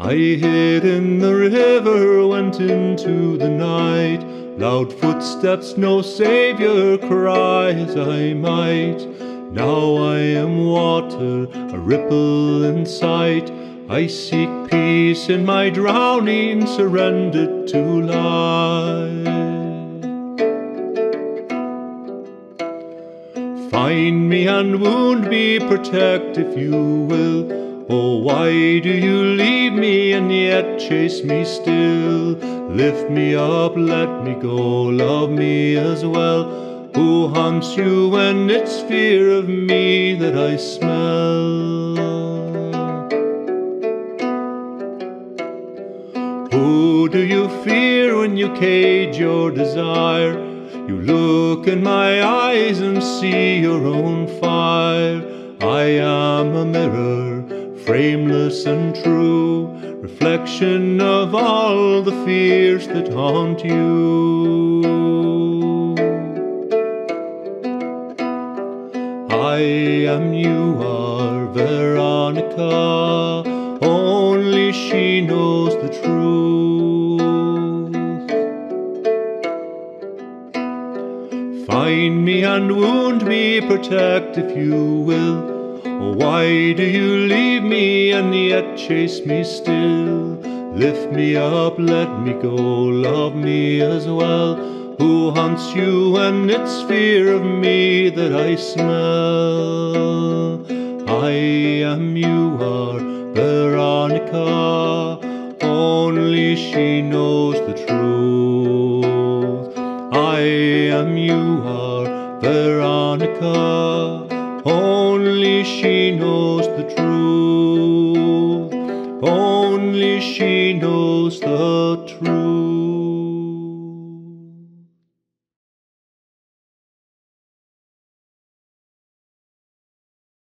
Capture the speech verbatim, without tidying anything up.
I hid in the river, went into the night. Loud footsteps, no saviour, cry as I might. Now I am water, a ripple in sight. I seek peace in my drowning, surrendered to life. Find me and wound me, protect if you will. Oh, why do you leave me and yet chase me still? Lift me up, let me go, love me as well. Who haunts you when it's fear of me that I smell? Who do you fear when you cage your desire? You look in my eyes and see your own fire. I am a mirror, frameless and true, reflection of all the fears that haunt you. I am, you are Veronica, only she knows the truth. Find me and wound me, protect if you will. Oh, why do you leave me and yet chase me still? Lift me up, let me go, love me as well. Who haunts you when it's fear of me that I smell? I am, you are Veronica, only she knows the truth. I am, you are Veronica, only she knows the truth. Only she knows the truth.